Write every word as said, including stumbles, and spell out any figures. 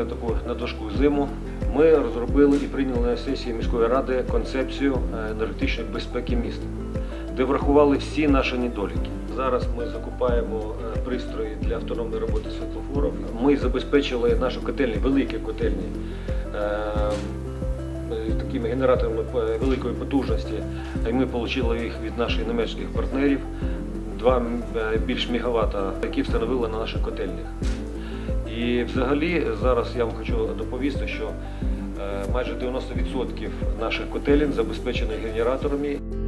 пережили таку надважку зиму, ми розробили і прийняли на сесії міської ради концепцію енергетичної безпеки міста, де врахували всі наші недоліки. Зараз ми закупаємо пристрої для автономної роботи світлофорів. Ми забезпечили нашу котельні, великі котельні, такими генераторами великої потужності, і ми отримали їх від наших німецьких партнерів, два більш мегаватта, які встановили на наших котельнях. І взагалі зараз я вам хочу доповісти, що майже дев'яносто відсотків наших котелень забезпечені генераторами.